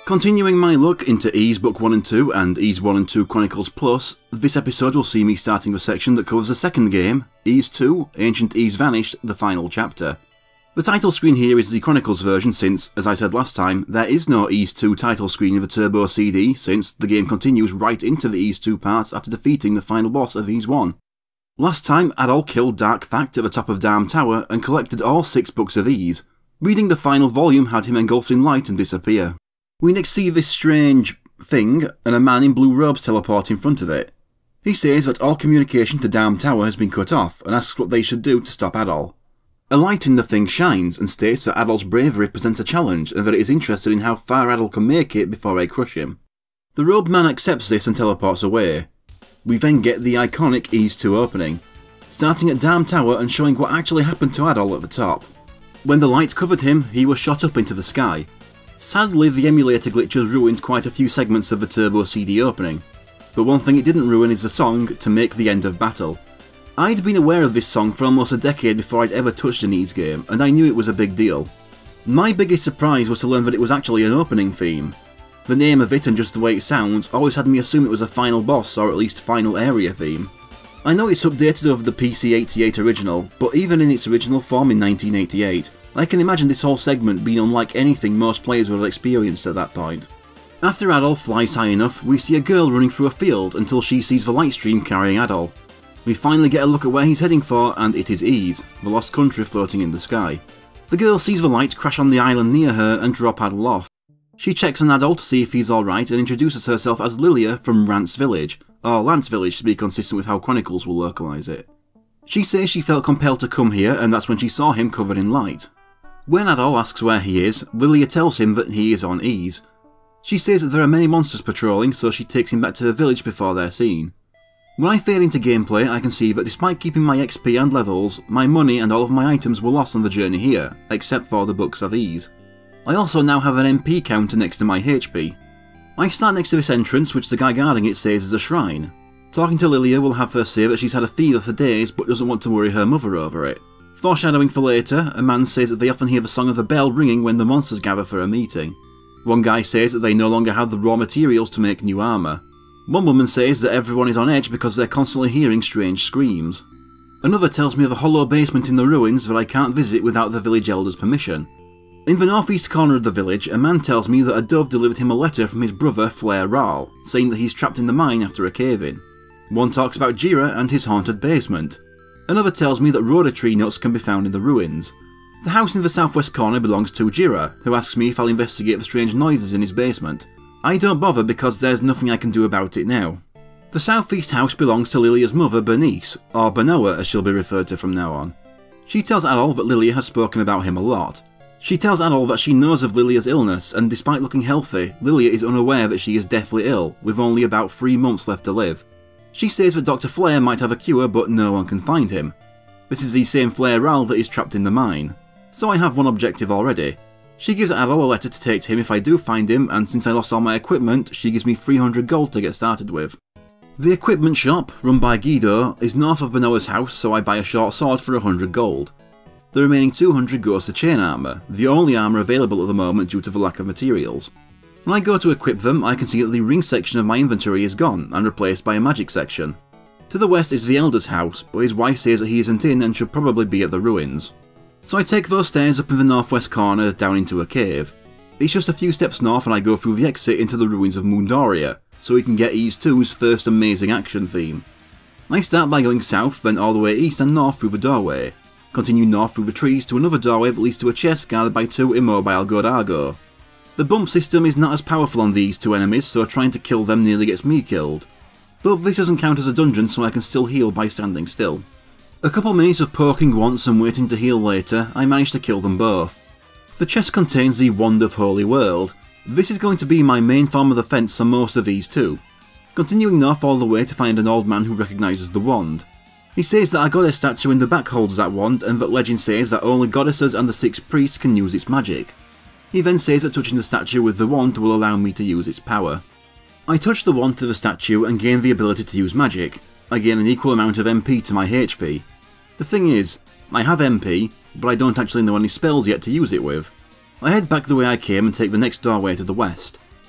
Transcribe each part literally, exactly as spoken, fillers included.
Continuing my look into Ys Book one and two and Ys one and two Chronicles Plus, this episode will see me starting the section that covers the second game, Ys two, Ancient Ys Vanished, the final chapter. The title screen here is the Chronicles version since, as I said last time, there is no Ys two title screen in the Turbo C D since the game continues right into the Ys two parts after defeating the final boss of Ys one. Last time, Adol killed Dark Fact at the top of Darm Tower and collected all six books of Ys. Reading the final volume had him engulfed in light and disappear. We next see this strange thing, and a man in blue robes teleport in front of it. He says that all communication to Darm Tower has been cut off, and asks what they should do to stop Adol. A light in the thing shines, and states that Adol's bravery presents a challenge, and that it is interested in how far Adol can make it before they crush him. The robed man accepts this and teleports away. We then get the iconic Ys two opening, starting at Darm Tower and showing what actually happened to Adol at the top. When the light covered him, he was shot up into the sky. Sadly, the emulator glitches ruined quite a few segments of the Turbo C D opening, but one thing it didn't ruin is the song To Make the End of Battle. I'd been aware of this song for almost a decade before I'd ever touched an Ys game, and I knew it was a big deal. My biggest surprise was to learn that it was actually an opening theme. The name of it and just the way it sounds always had me assume it was a final boss or at least final area theme. I know it's updated over the P C eighty-eight original, but even in its original form in nineteen eighty-eight, I can imagine this whole segment being unlike anything most players would have experienced at that point. After Adol flies high enough, we see a girl running through a field until she sees the light stream carrying Adol. We finally get a look at where he's heading for, and it is Ys, the lost country floating in the sky. The girl sees the light crash on the island near her and drop Adol off. She checks on Adol to see if he's alright and introduces herself as Lilia from Rance Village, or Lance Village to be consistent with how Chronicles will localise it. She says she felt compelled to come here, and that's when she saw him covered in light. When Adol asks where he is, Lilia tells him that he is on Ys. She says that there are many monsters patrolling, so she takes him back to her village before they're seen. When I fade into gameplay, I can see that despite keeping my X P and levels, my money and all of my items were lost on the journey here, except for the books of Ys. I also now have an M P counter next to my H P. I start next to this entrance, which the guy guarding it says is a shrine. Talking to Lilia will have her say that she's had a fever for days but doesn't want to worry her mother over it. Foreshadowing for later, a man says that they often hear the song of the bell ringing when the monsters gather for a meeting. One guy says that they no longer have the raw materials to make new armour. One woman says that everyone is on edge because they're constantly hearing strange screams. Another tells me of a hollow basement in the ruins that I can't visit without the village elder's permission. In the northeast corner of the village, a man tells me that a dove delivered him a letter from his brother Flair Ral, saying that he's trapped in the mine after a cave-in. One talks about Jira and his haunted basement. Another tells me that Rhoda tree nuts can be found in the ruins. The house in the southwest corner belongs to Jira, who asks me if I'll investigate the strange noises in his basement. I don't bother because there's nothing I can do about it now. The southeast house belongs to Lilia's mother Bernice, or Benoa as she'll be referred to from now on. She tells Adol that Lilia has spoken about him a lot. She tells Adol that she knows of Lilia's illness, and despite looking healthy, Lilia is unaware that she is deathly ill, with only about three months left to live. She says that Doctor Flair might have a cure, but no one can find him. This is the same Flair Ral that is trapped in the mine. So I have one objective already. She gives Adol a letter to take to him if I do find him, and since I lost all my equipment, she gives me three hundred gold to get started with. The equipment shop, run by Guido, is north of Benoa's house, so I buy a short sword for one hundred gold. The remaining two hundred goes to chain armour, the only armour available at the moment due to the lack of materials. When I go to equip them, I can see that the ring section of my inventory is gone and replaced by a magic section. To the west is the Elder's house, but his wife says that he isn't in and should probably be at the ruins. So I take those stairs up in the northwest corner down into a cave. It's just a few steps north and I go through the exit into the ruins of Moondoria, so we can get Ys two's first amazing action theme. I start by going south, then all the way east and north through the doorway. Continue north through the trees to another doorway that leads to a chest guarded by two immobile Godargo. The bump system is not as powerful on these two enemies, so trying to kill them nearly gets me killed. But this doesn't count as a dungeon, so I can still heal by standing still. A couple minutes of poking once and waiting to heal later, I manage to kill them both. The chest contains the Wand of Holy World. This is going to be my main form of defense for most of these too. Continuing north all the way to find an old man who recognises the wand. He says that a goddess statue in the back holds that wand, and that legend says that only goddesses and the six priests can use its magic. He then says that touching the statue with the wand will allow me to use its power. I touch the wand to the statue and gain the ability to use magic. I gain an equal amount of M P to my H P. The thing is, I have M P, but I don't actually know any spells yet to use it with. I head back the way I came and take the next doorway to the west.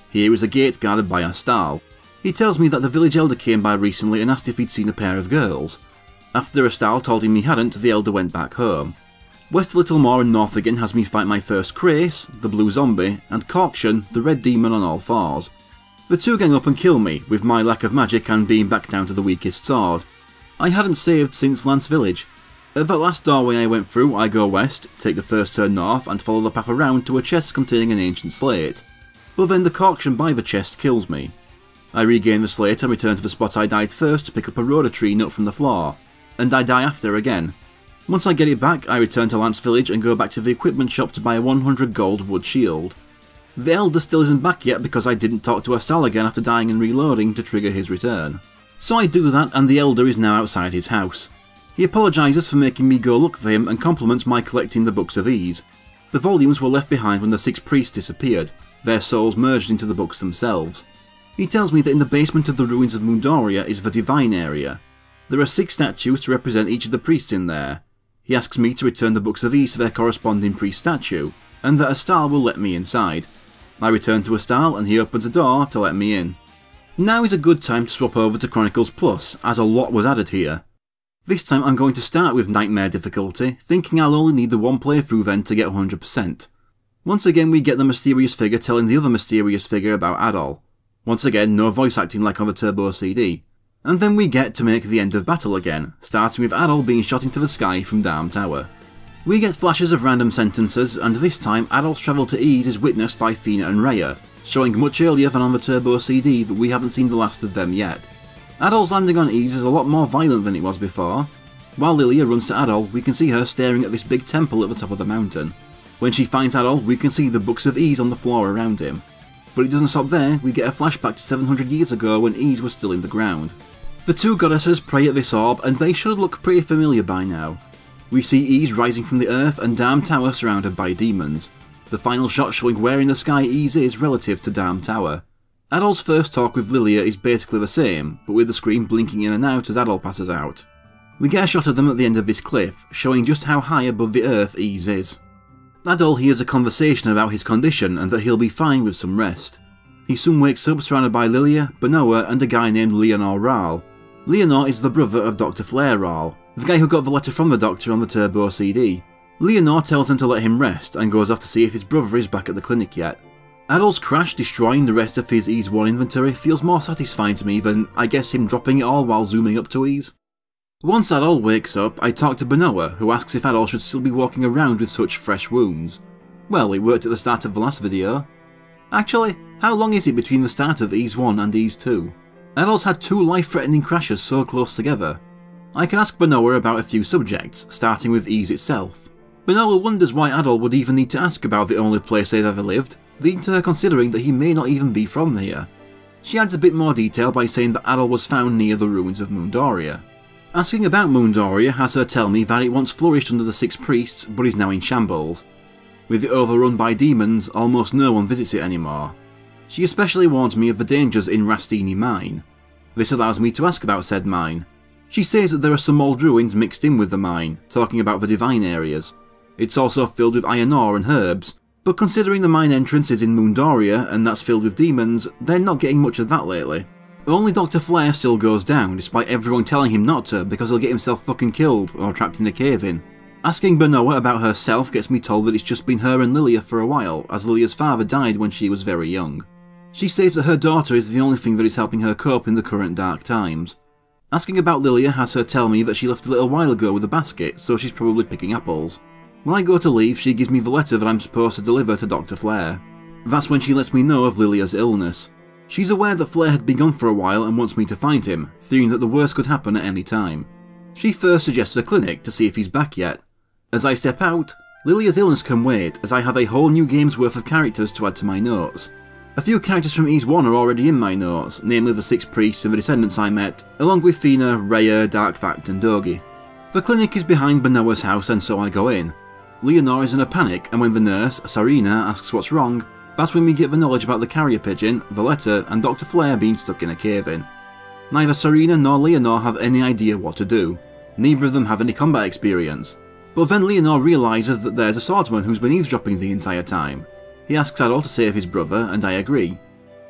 Here is a gate guarded by Astal. He tells me that the village elder came by recently and asked if he'd seen a pair of girls. After Astal told him he hadn't, the elder went back home. West a little more and north again has me fight my first Krace, the blue zombie, and Corkshan, the red demon on all fours. The two gang up and kill me, with my lack of magic and being back down to the weakest sword. I hadn't saved since Lance Village. At that last doorway I went through, I go west, take the first turn north, and follow the path around to a chest containing an ancient slate. But then the Corkshan by the chest kills me. I regain the slate and return to the spot I died first to pick up a rhoda tree nut from the floor, and I die after again. Once I get it back, I return to Lance Village and go back to the equipment shop to buy a one hundred gold wood shield. The elder still isn't back yet because I didn't talk to Astal again after dying and reloading to trigger his return. So I do that, and the elder is now outside his house. He apologises for making me go look for him and compliments my collecting the Books of Ease. The volumes were left behind when the six priests disappeared, their souls merged into the books themselves. He tells me that in the basement of the ruins of Moondoria is the Divine area. There are six statues to represent each of the priests in there. He asks me to return the Books of Ease to their corresponding priest statue, and that Astal will let me inside. I return to Astal and he opens a door to let me in. Now is a good time to swap over to Chronicles Plus, as a lot was added here. This time I'm going to start with Nightmare difficulty, thinking I'll only need the one playthrough then to get one hundred percent. Once again we get the mysterious figure telling the other mysterious figure about Adol. Once again no voice acting like on the Turbo C D. And then we get to make the end of battle again, starting with Adol being shot into the sky from Darm Tower. We get flashes of random sentences, and this time Adol's travel to Ease is witnessed by Fina and Rhea, showing much earlier than on the Turbo C D that we haven't seen the last of them yet. Adol's landing on Ease is a lot more violent than it was before. While Lilia runs to Adol, we can see her staring at this big temple at the top of the mountain. When she finds Adol, we can see the Books of Ease on the floor around him. But it doesn't stop there, we get a flashback to seven hundred years ago when Ease was still in the ground. The two goddesses pray at this orb, and they should look pretty familiar by now. We see Ease rising from the earth and Darm Tower surrounded by demons. The final shot showing where in the sky Ease is relative to Darm Tower. Adol's first talk with Lilia is basically the same, but with the screen blinking in and out as Adol passes out. We get a shot of them at the end of this cliff, showing just how high above the earth Ease is. Adol hears a conversation about his condition and that he'll be fine with some rest. He soon wakes up surrounded by Lilia, Benoa and a guy named Leonor Rahl. Leonor is the brother of Doctor Flair Rahl, the guy who got the letter from the Doctor on the Turbo C D. Leonor tells him to let him rest and goes off to see if his brother is back at the clinic yet. Adol's crash destroying the rest of his Ease one inventory feels more satisfying to me than, I guess, him dropping it all while zooming up to Ease. Once Adol wakes up, I talk to Benoa, who asks if Adol should still be walking around with such fresh wounds. Well, it worked at the start of the last video. Actually, how long is it between the start of Ease one and Ease two? Adol's had two life-threatening crashes so close together. I can ask Benoa about a few subjects, starting with Ease itself. Benoa wonders why Adol would even need to ask about the only place they've ever lived, leading to her considering that he may not even be from here. She adds a bit more detail by saying that Adol was found near the ruins of Moondoria. Asking about Moondoria has her tell me that it once flourished under the six priests, but is now in shambles. With it overrun by demons, almost no one visits it anymore. She especially warns me of the dangers in Rasteenie mine. This allows me to ask about said mine. She says that there are some old ruins mixed in with the mine, talking about the divine areas. It's also filled with iron ore and herbs, but considering the mine entrance is in Moondoria and that's filled with demons, they're not getting much of that lately. Only Doctor Flair still goes down, despite everyone telling him not to because he'll get himself fucking killed or trapped in a cave-in. Asking Benoa about herself gets me told that it's just been her and Lilia for a while, as Lilia's father died when she was very young. She says that her daughter is the only thing that is helping her cope in the current dark times. Asking about Lilia has her tell me that she left a little while ago with a basket, so she's probably picking apples. When I go to leave, she gives me the letter that I'm supposed to deliver to Doctor Flair. That's when she lets me know of Lilia's illness. She's aware that Flair had been gone for a while and wants me to find him, fearing that the worst could happen at any time. She first suggests a clinic to see if he's back yet. As I step out, Lilia's illness can wait, as I have a whole new game's worth of characters to add to my notes. A few characters from Ease one are already in my notes, namely the six priests and the descendants I met, along with Fina, Rhea, Darkfact and Dogi. The clinic is behind Benoa's house and so I go in. Leonor is in a panic, and when the nurse, Sarina, asks what's wrong, that's when we get the knowledge about the carrier pigeon, the letter, and Doctor Flair being stuck in a cave-in. Neither Sarina nor Leonor have any idea what to do. Neither of them have any combat experience. But then Leonor realises that there's a swordsman who's been eavesdropping the entire time. He asks Adol to save his brother, and I agree.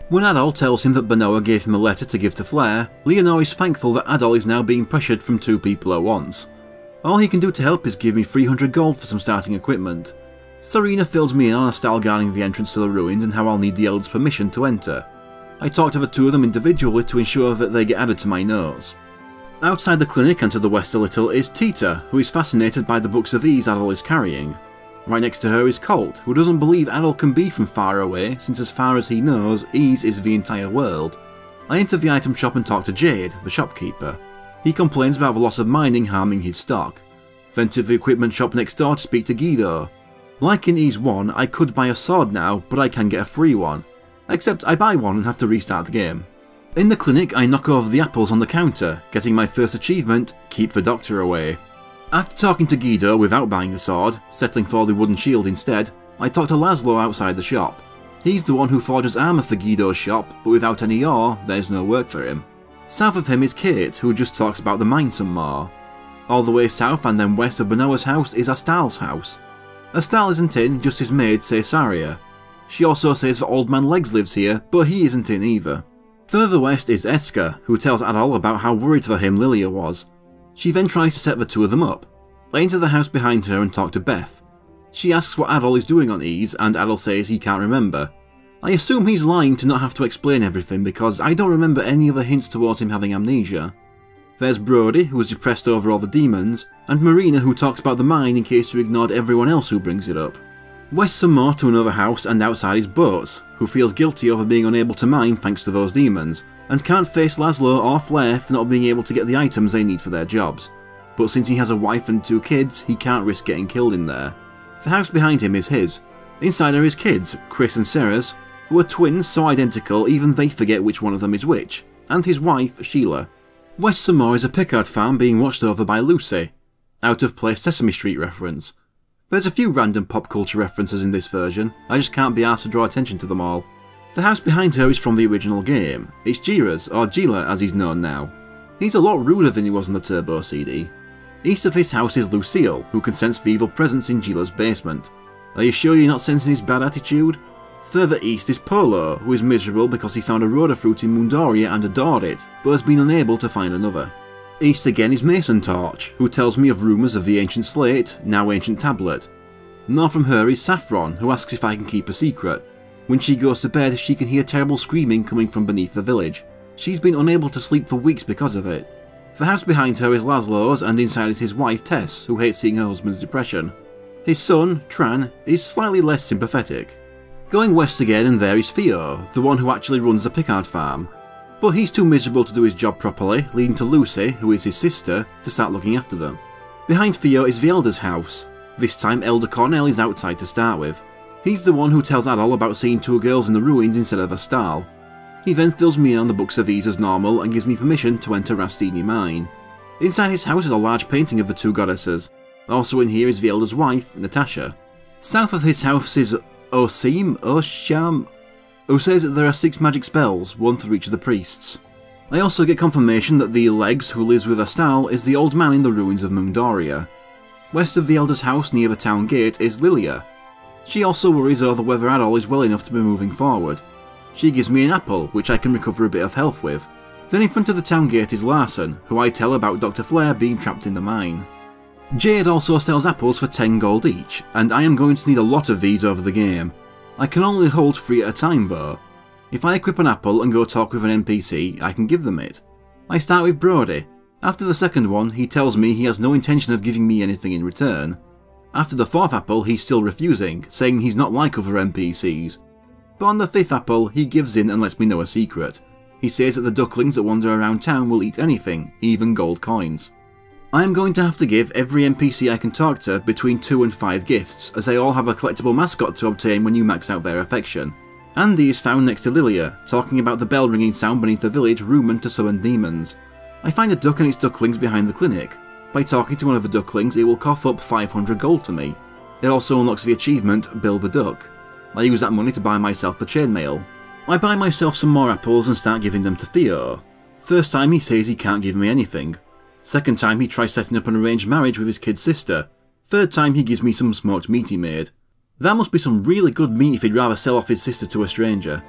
When Adol tells him that Benoa gave him a letter to give to Flair, Leonore is thankful that Adol is now being pressured from two people at once. All he can do to help is give me three hundred gold for some starting equipment. Serena fills me in on Astal guarding the entrance to the ruins and how I'll need the Elder's permission to enter. I talk to the two of them individually to ensure that they get added to my notes. Outside the clinic and to the west a little is Tita, who is fascinated by the books of Ys Adol is carrying. Right next to her is Colt, who doesn't believe Adol can be from far away, since as far as he knows, Ys is the entire world. I enter the item shop and talk to Jade, the shopkeeper. He complains about the loss of mining harming his stock. Then to the equipment shop next door to speak to Guido. Like in Ys one, I could buy a sword now, but I can get a free one. Except I buy one and have to restart the game. In the clinic, I knock over the apples on the counter, getting my first achievement, keep the doctor away. After talking to Guido without buying the sword, settling for the wooden shield instead, I talk to Laszlo outside the shop. He's the one who forges armour for Guido's shop, but without any ore, there's no work for him. South of him is Kate, who just talks about the mine some more. All the way south and then west of Benoa's house is Astal's house. Astal isn't in, just his maid Caesaria. She also says that Old Man Legs lives here, but he isn't in either. Further west is Eska, who tells Adol about how worried for him Lilia was. She then tries to set the two of them up. I enter the house behind her and talk to Beth. She asks what Adol is doing on Ys, and Adol says he can't remember. I assume he's lying to not have to explain everything because I don't remember any other hints towards him having amnesia. There's Brody, who is depressed over all the demons, and Marina, who talks about the mine in case you ignored everyone else who brings it up. West some more to another house, and outside is Boats, who feels guilty over being unable to mine thanks to those demons, and can't face Laszlo or Flair for not being able to get the items they need for their jobs. But since he has a wife and two kids, he can't risk getting killed in there. The house behind him is his. Inside are his kids, Chris and Ceres, who are twins so identical even they forget which one of them is which, and his wife, Sheila. West some more is a Pickard farm being watched over by Lucy. Out of place Sesame Street reference. There's a few random pop culture references in this version, I just can't be asked to draw attention to them all. The house behind her is from the original game. It's Jira's, or Gila as he's known now. He's a lot ruder than he was in the Turbo C D. East of his house is Lucille, who can sense the evil presence in Gila's basement. Are you sure you're not sensing his bad attitude? Further east is Polo, who is miserable because he found a Rhoda fruit in Moondoria and adored it, but has been unable to find another. East again is Mason Torch, who tells me of rumours of the ancient slate, now ancient tablet. North from her is Saffron, who asks if I can keep a secret. When she goes to bed, she can hear terrible screaming coming from beneath the village. She's been unable to sleep for weeks because of it. The house behind her is Laszlo's, and inside is his wife Tess, who hates seeing her husband's depression. His son, Tran, is slightly less sympathetic. Going west again, and there is Theo, the one who actually runs the Pickard farm. But he's too miserable to do his job properly, leading to Lucy, who is his sister, to start looking after them. Behind Theo is the Elder's house. This time Elder Cornell is outside to start with. He's the one who tells Adol about seeing two girls in the ruins instead of Astal. He then fills me in on the books of Ys as normal and gives me permission to enter Rasteenie mine. Inside his house is a large painting of the two goddesses. Also in here is the Elder's wife, Natasha. South of his house is Osim, Osham, who says that there are six magic spells, one for each of the priests. I also get confirmation that the Legs who lives with Astal is the old man in the ruins of Moondoria. West of the Elder's house near the town gate is Lilia. She also worries over whether Adol is well enough to be moving forward. She gives me an apple, which I can recover a bit of health with. Then in front of the town gate is Larson, who I tell about Doctor Flair being trapped in the mine. Jade also sells apples for ten gold each, and I am going to need a lot of these over the game. I can only hold three at a time though. If I equip an apple and go talk with an N P C, I can give them it. I start with Brody. After the second one, he tells me he has no intention of giving me anything in return. After the fourth apple, he's still refusing, saying he's not like other N P Cs. But on the fifth apple, he gives in and lets me know a secret. He says that the ducklings that wander around town will eat anything, even gold coins. I am going to have to give every N P C I can talk to between two and five gifts, as they all have a collectible mascot to obtain when you max out their affection. Andy is found next to Lilia, talking about the bell ringing sound beneath the village rumored to summon demons. I find a duck and its ducklings behind the clinic. By talking to one of the ducklings, it will cough up five hundred gold for me. It also unlocks the achievement, Build the Duck. I use that money to buy myself the chainmail. I buy myself some more apples and start giving them to Theo. First time he says he can't give me anything. Second time he tries setting up an arranged marriage with his kid sister. Third time he gives me some smoked meat he made. That must be some really good meat if he'd rather sell off his sister to a stranger.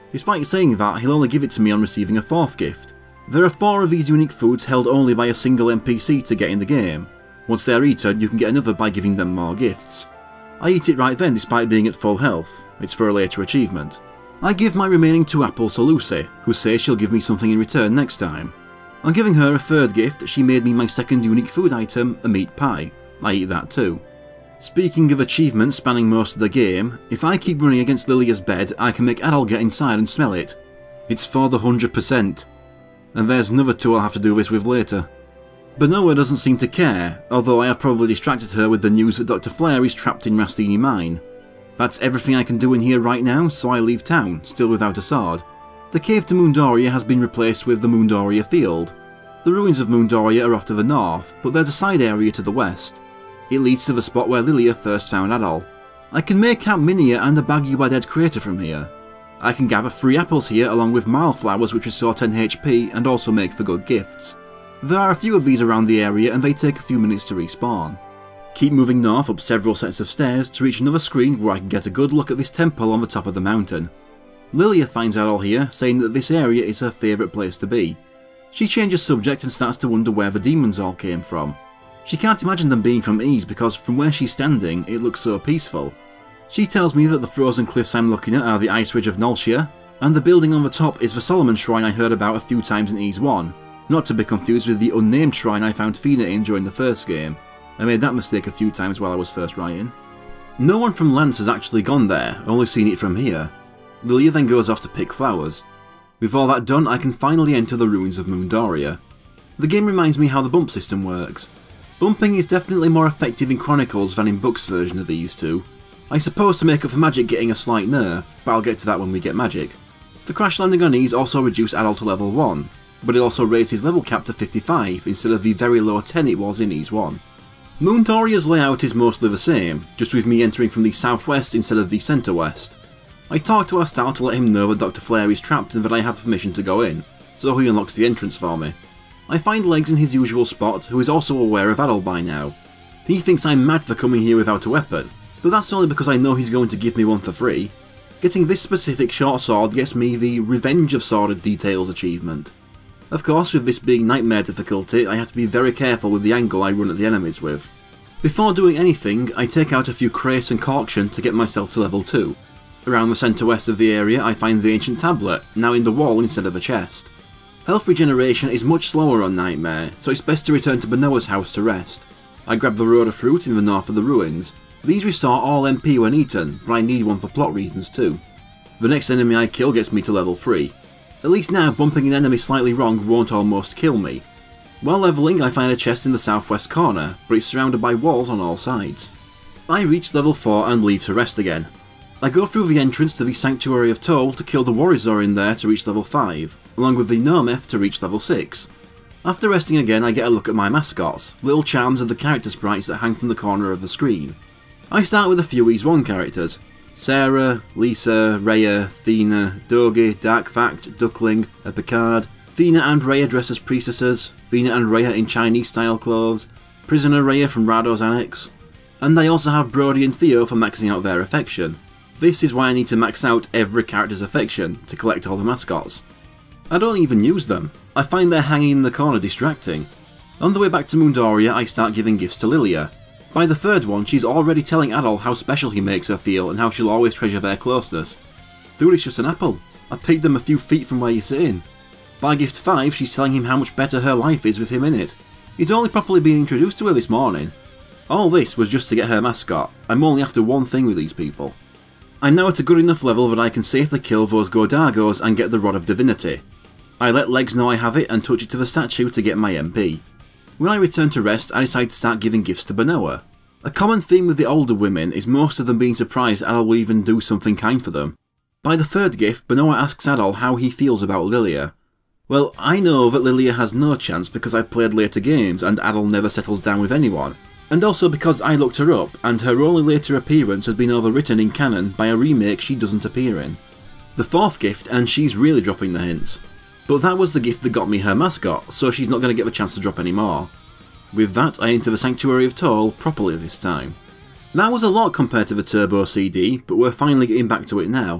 Despite saying that, he'll only give it to me on receiving a fourth gift. There are four of these unique foods held only by a single N P C to get in the game. Once they are eaten, you can get another by giving them more gifts. I eat it right then despite being at full health. It's for a later achievement. I give my remaining two apples to Lucy, who says she'll give me something in return next time. On giving her a third gift, she made me my second unique food item, a meat pie. I eat that too. Speaking of achievements spanning most of the game, if I keep running against Lilia's bed, I can make Adol get inside and smell it. It's for the one hundred percent. And there's another two I'll have to do this with later. Benoa doesn't seem to care, although I have probably distracted her with the news that Doctor Flare is trapped in Rasteenie Mine. That's everything I can do in here right now, so I leave town, still without a sword. The cave to Moondoria has been replaced with the Moondoria field. The ruins of Moondoria are off to the north, but there's a side area to the west. It leads to the spot where Lilia first found Adol. I can make out Minia and the Bag You Are Dead crater from here. I can gather three apples here along with mile flowers which restore ten H P and also make for good gifts. There are a few of these around the area and they take a few minutes to respawn. Keep moving north up several sets of stairs to reach another screen where I can get a good look at this temple on the top of the mountain. Lilia finds Adol here, saying that this area is her favourite place to be. She changes subject and starts to wonder where the demons all came from. She can't imagine them being from Ys because from where she's standing it looks so peaceful. She tells me that the frozen cliffs I'm looking at are the ice ridge of Noltia, and the building on the top is the Solomon Shrine I heard about a few times in Ys one, not to be confused with the unnamed shrine I found Fina in during the first game. I made that mistake a few times while I was first writing. No one from Lance has actually gone there, only seen it from here. Lilia then goes off to pick flowers. With all that done, I can finally enter the ruins of Moondoria. The game reminds me how the bump system works. Bumping is definitely more effective in Chronicles than in Book's version of these two. I suppose to make up for magic getting a slight nerf, but I'll get to that when we get magic. The crash landing on Ys also reduced Adol to level one, but it also raised his level cap to fifty-five instead of the very low ten it was in Ys one. Moondoria's layout is mostly the same, just with me entering from the southwest instead of the centre-west. I talk to Astal to let him know that Doctor Flare is trapped and that I have permission to go in, so he unlocks the entrance for me. I find Legs in his usual spot, who is also aware of Adol by now. He thinks I'm mad for coming here without a weapon, but that's only because I know he's going to give me one for free. Getting this specific short sword gets me the Revenge of Sordid Details achievement. Of course, with this being Nightmare difficulty, I have to be very careful with the angle I run at the enemies with. Before doing anything, I take out a few Crace and Corction to get myself to level two. Around the centre-west of the area I find the ancient tablet, now in the wall instead of a chest. Health regeneration is much slower on Nightmare, so it's best to return to Benoa's house to rest. I grab the Road of Fruit in the north of the ruins. These restore all M P when eaten, but I need one for plot reasons too. The next enemy I kill gets me to level three. At least now bumping an enemy slightly wrong won't almost kill me. While levelling I find a chest in the southwest corner, but it's surrounded by walls on all sides. I reach level four and leave to rest again. I go through the entrance to the Sanctuary of Toal to kill the Warizor in there to reach level five, along with the Nometh to reach level six. After resting again I get a look at my mascots, little charms of the character sprites that hang from the corner of the screen. I start with a few Ys one characters: Sarah, Lisa, Rhea, Thena, Dogi, Darkfact, Duckling, a Picard, Thena and Rhea dress as priestesses, Thena and Rhea in Chinese style clothes, Prisoner Rhea from Rado's Annex, and I also have Brody and Theo for maxing out their affection. This is why I need to max out every character's affection to collect all the mascots. I don't even use them. I find they're hanging in the corner distracting. On the way back to Moondoria I start giving gifts to Lilia. By the third one she's already telling Adol how special he makes her feel and how she'll always treasure their closeness. Dude, it's just an apple. I picked them a few feet from where you're sitting. By gift five she's telling him how much better her life is with him in it. He's only properly been introduced to her this morning. All this was just to get her mascot. I'm only after one thing with these people. I'm now at a good enough level that I can safely kill those Gordargos and get the Rod of Divinity. I let Legs know I have it and touch it to the statue to get my M P. When I return to rest I decide to start giving gifts to Benoa. A common theme with the older women is most of them being surprised Adol will even do something kind for them. By the third gift Benoa asks Adol how he feels about Lilia. Well, I know that Lilia has no chance because I've played later games and Adol never settles down with anyone. And also because I looked her up, and her only later appearance has been overwritten in canon by a remake she doesn't appear in. The fourth gift, and she's really dropping the hints. But that was the gift that got me her mascot, so she's not going to get the chance to drop any more. With that, I enter the Sanctuary of Toal properly this time. That was a lot compared to the Turbo C D, but we're finally getting back to it now.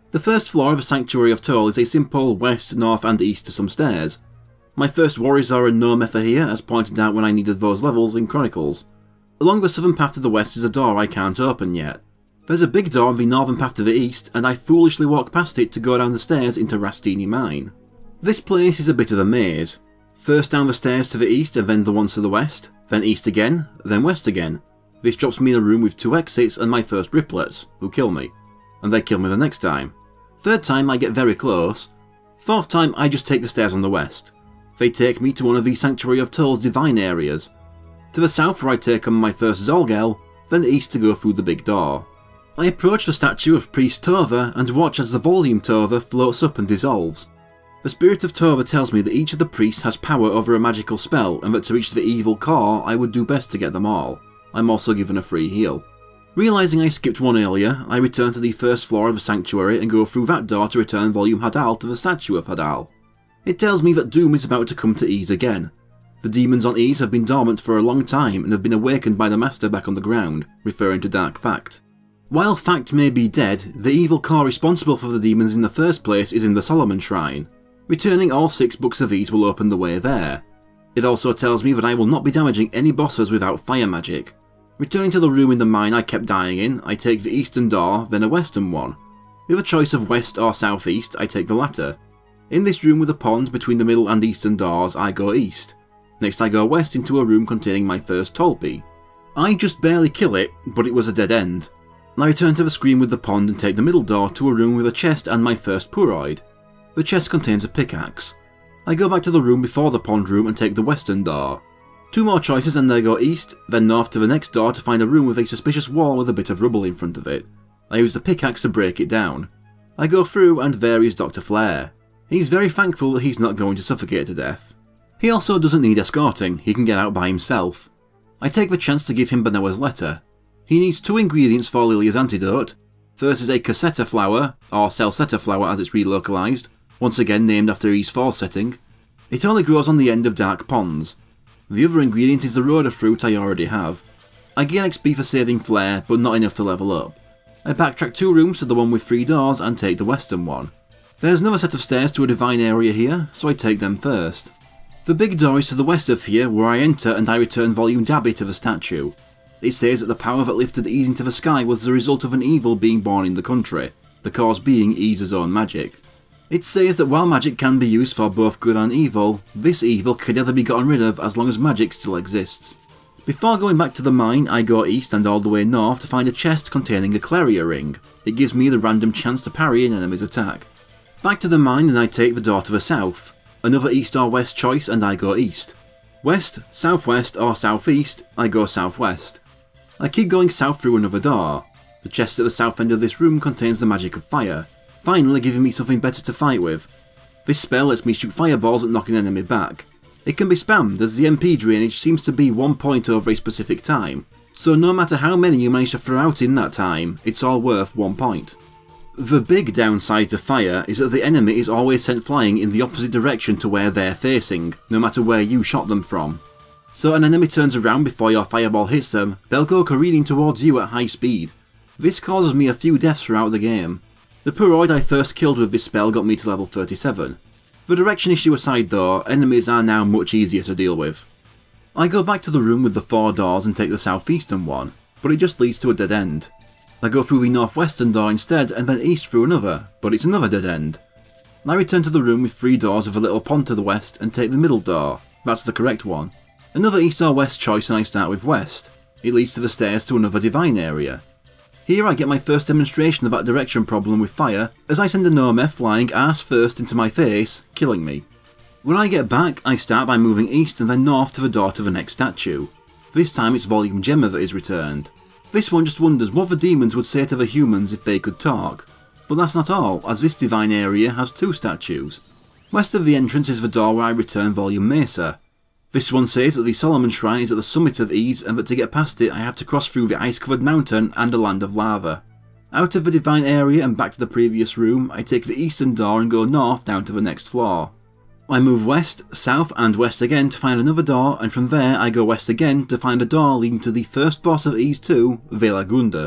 The first floor of a Sanctuary of Toal is a simple west, north and east to some stairs. My first worries are no method here, as pointed out when I needed those levels in Chronicles. Along the southern path to the west is a door I can't open yet. There's a big door on the northern path to the east, and I foolishly walk past it to go down the stairs into Rasteenie Mine. This place is a bit of a maze. First down the stairs to the east and then the ones to the west, then east again, then west again. This drops me in a room with two exits and my first riplets, who kill me. And they kill me the next time. Third time I get very close. Fourth time I just take the stairs on the west. They take me to one of the Sanctuary of Toal's divine areas. To the south where I take on my first Zolgel, then east to go through the big door. I approach the statue of Priest Tova and watch as the volume Tova floats up and dissolves. The spirit of Tova tells me that each of the priests has power over a magical spell and that to reach the evil core I would do best to get them all. I'm also given a free heal. Realising I skipped one earlier, I return to the first floor of the sanctuary and go through that door to return volume Hadal to the statue of Hadal. It tells me that Doom is about to come to Ys again. The demons on Ys have been dormant for a long time and have been awakened by the Master back on the ground, referring to Dark Fact. While Fact may be dead, the evil core responsible for the demons in the first place is in the Solomon Shrine. Returning all six books of Ys will open the way there. It also tells me that I will not be damaging any bosses without fire magic. Returning to the room in the mine I kept dying in, I take the eastern door, then a western one. With a choice of west or southeast, I take the latter. In this room with a pond between the middle and eastern doors, I go east. Next I go west into a room containing my first Tolpi. I just barely kill it, but it was a dead end. I return to the screen with the pond and take the middle door to a room with a chest and my first Puroid. The chest contains a pickaxe. I go back to the room before the pond room and take the western door. Two more choices and I go east, then north to the next door to find a room with a suspicious wall with a bit of rubble in front of it. I use the pickaxe to break it down. I go through and there is Doctor Flare. He's very thankful that he's not going to suffocate to death. He also doesn't need escorting, he can get out by himself. I take the chance to give him Benoa's letter. He needs two ingredients for Lilia's antidote. First is a Cassetta flower, or Salsetta flower as it's relocalised, once again named after Ys four setting. It only grows on the end of dark ponds. The other ingredient is the Rhoda fruit I already have. I gain X P for saving Flare, but not enough to level up. I backtrack two rooms to the one with three doors and take the western one. There's another set of stairs to a divine area here, so I take them first. The big door is to the west of here, where I enter and I return volume Dabby to the statue. It says that the power that lifted Ys into the sky was the result of an evil being born in the country, the cause being Ys' own magic. It says that while magic can be used for both good and evil, this evil can never be gotten rid of as long as magic still exists. Before going back to the mine, I go east and all the way north to find a chest containing a Cleria ring. It gives me the random chance to parry an enemy's attack. Back to the mine and I take the door to the south. Another east or west choice and I go east. West, southwest or southeast, I go southwest. I keep going south through another door. The chest at the south end of this room contains the magic of fire, finally giving me something better to fight with. This spell lets me shoot fireballs at knocking an enemy back. It can be spammed as the M P drainage seems to be one point over a specific time, so no matter how many you manage to throw out in that time, it's all worth one point. The big downside to fire is that the enemy is always sent flying in the opposite direction to where they're facing, no matter where you shot them from. So an enemy turns around before your fireball hits them, they'll go careening towards you at high speed. This causes me a few deaths throughout the game. The Puroid I first killed with this spell got me to level thirty-seven. The direction issue aside though, enemies are now much easier to deal with. I go back to the room with the four doors and take the southeastern one, but it just leads to a dead end. I go through the northwestern door instead and then east through another, but it's another dead end. I return to the room with three doors with a little pond to the west and take the middle door. That's the correct one. Another east or west choice and I start with west. It leads to the stairs to another divine area. Here I get my first demonstration of that direction problem with fire, as I send a Nometh flying arse first into my face, killing me. When I get back, I start by moving east and then north to the door to the next statue. This time it's volume Gemma that is returned. This one just wonders what the demons would say to the humans if they could talk. But that's not all, as this divine area has two statues. West of the entrance is the door where I return volume Mesa. This one says that the Solomon Shrine is at the summit of Ys and that to get past it I have to cross through the ice-covered mountain and a land of lava. Out of the divine area and back to the previous room, I take the eastern door and go north down to the next floor. I move west, south and west again to find another door, and from there I go west again to find a door leading to the first boss of Ys two, Vela Gunda.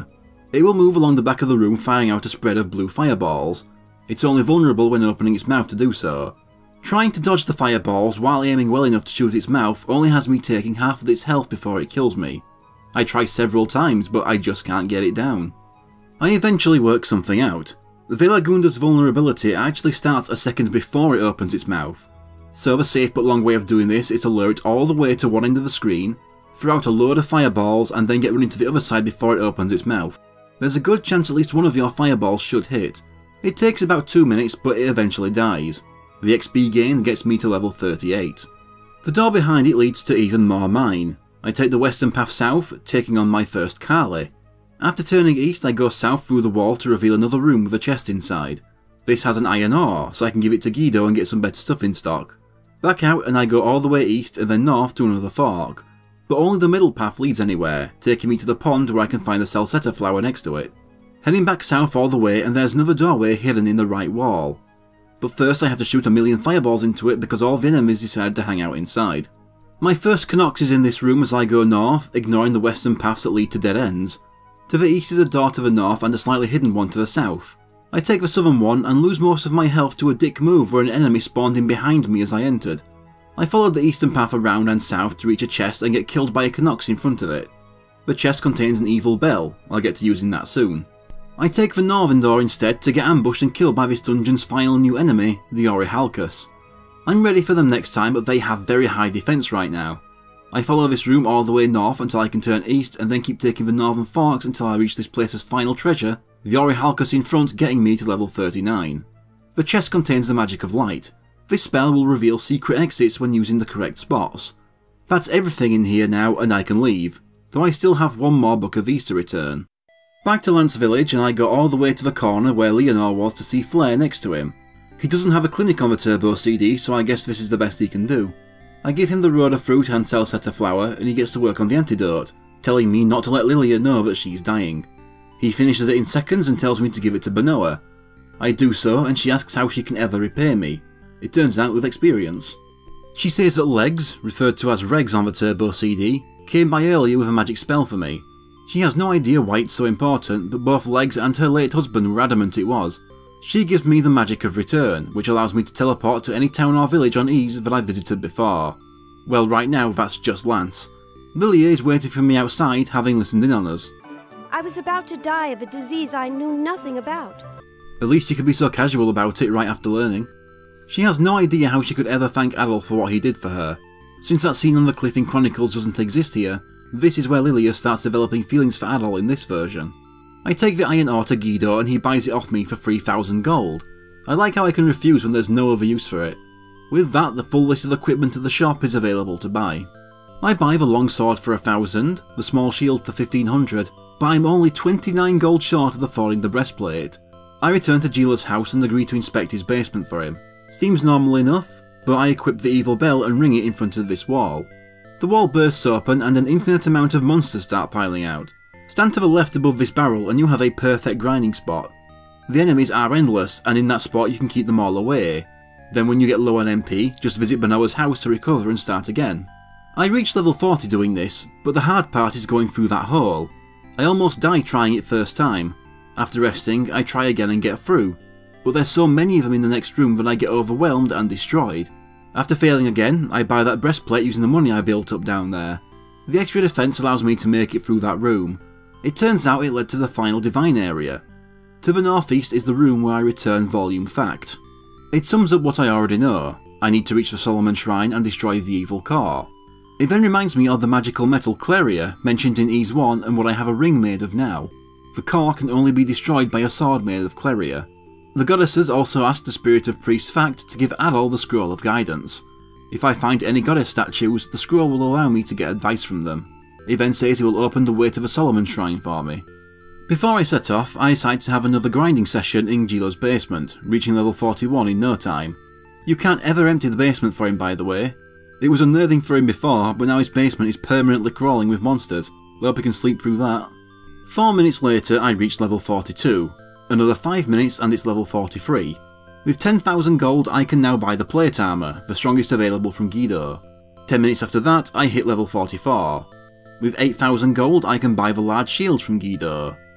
It will move along the back of the room firing out a spread of blue fireballs. It's only vulnerable when opening its mouth to do so. Trying to dodge the fireballs while aiming well enough to shoot its mouth only has me taking half of its health before it kills me. I try several times, but I just can't get it down. I eventually work something out. The Velagunda's vulnerability actually starts a second before it opens its mouth. So the safe but long way of doing this is to lure it all the way to one end of the screen, throw out a load of fireballs and then get running to the other side before it opens its mouth. There's a good chance at least one of your fireballs should hit. It takes about two minutes, but it eventually dies. The X P gain gets me to level thirty-eight. The door behind it leads to even more mine. I take the western path south, taking on my first Carly. After turning east, I go south through the wall to reveal another room with a chest inside. This has an iron ore, so I can give it to Guido and get some better stuff in stock. Back out and I go all the way east and then north to another fork. But only the middle path leads anywhere, taking me to the pond where I can find the Salsetta flower next to it. Heading back south all the way and there's another doorway hidden in the right wall. But first I have to shoot a million fireballs into it because all the enemies decided to hang out inside. My first Knox is in this room as I go north, ignoring the western paths that lead to dead ends. To the east is a door to the north and a slightly hidden one to the south. I take the southern one and lose most of my health to a dick move where an enemy spawned in behind me as I entered. I followed the eastern path around and south to reach a chest and get killed by a Knox in front of it. The chest contains an evil bell, I'll get to using that soon. I take the northern door instead to get ambushed and killed by this dungeon's final new enemy, the Orihalcus. I'm ready for them next time, but they have very high defense right now. I follow this room all the way north until I can turn east and then keep taking the northern forks until I reach this place's final treasure, the Orihalcus in front getting me to level thirty-nine. The chest contains the magic of light. This spell will reveal secret exits when using the correct spots. That's everything in here now and I can leave, though I still have one more book of these to return. Back to Lance Village and I go all the way to the corner where Leonor was to see Flare next to him. He doesn't have a clinic on the Turbo C D, so I guess this is the best he can do. I give him the Rhoda fruit and Salsetta flower and he gets to work on the antidote, telling me not to let Lilia know that she's dying. He finishes it in seconds and tells me to give it to Benoa. I do so and she asks how she can ever repay me. It turns out with experience. She says that Legs, referred to as Regs on the Turbo C D, came by earlier with a magic spell for me. She has no idea why it's so important, but both Legs and her late husband were adamant it was. She gives me the magic of return, which allows me to teleport to any town or village on Ease that I visited before. Well, right now that's just Lance. Lilia is waiting for me outside, having listened in on us. I was about to die of a disease I knew nothing about. At least you could be so casual about it right after learning. She has no idea how she could ever thank Adol for what he did for her. Since that scene on the cliff in Chronicles doesn't exist here, this is where Lilia starts developing feelings for Adol in this version. I take the iron ore to Guido and he buys it off me for three thousand gold. I like how I can refuse when there's no other use for it. With that, the full list of equipment at the shop is available to buy. I buy the long sword for a thousand, the small shield for fifteen hundred, but I'm only twenty-nine gold short of affording the breastplate. I return to Gila's house and agree to inspect his basement for him. Seems normal enough, but I equip the evil bell and ring it in front of this wall. The wall bursts open and an infinite amount of monsters start piling out. Stand to the left above this barrel and you have a perfect grinding spot. The enemies are endless and in that spot you can keep them all away. Then when you get low on M P, just visit Benoa's house to recover and start again. I reached level forty doing this, but the hard part is going through that hole. I almost die trying it first time. After resting, I try again and get through, but there's so many of them in the next room that I get overwhelmed and destroyed. After failing again, I buy that breastplate using the money I built up down there. The extra defense allows me to make it through that room. It turns out it led to the final divine area. To the northeast is the room where I return Volume Fact. It sums up what I already know. I need to reach the Solomon Shrine and destroy the evil core. It then reminds me of the magical metal Cleria mentioned in Ease one and what I have a ring made of now. The core can only be destroyed by a sword made of Cleria. The goddesses also asked the spirit of Priest Fact to give Adol the Scroll of Guidance. If I find any goddess statues, the scroll will allow me to get advice from them. He then says he will open the way to the Solomon Shrine for me. Before I set off, I decide to have another grinding session in Gila's basement, reaching level forty-one in no time. You can't ever empty the basement for him, by the way. It was unnerving for him before, but now his basement is permanently crawling with monsters. I hope he can sleep through that. Four minutes later I reach level forty-two. Another five minutes and it's level forty-three. With ten thousand gold I can now buy the plate armour, the strongest available from Guido. ten minutes after that I hit level forty-four. With eight thousand gold I can buy the large shield from Guido.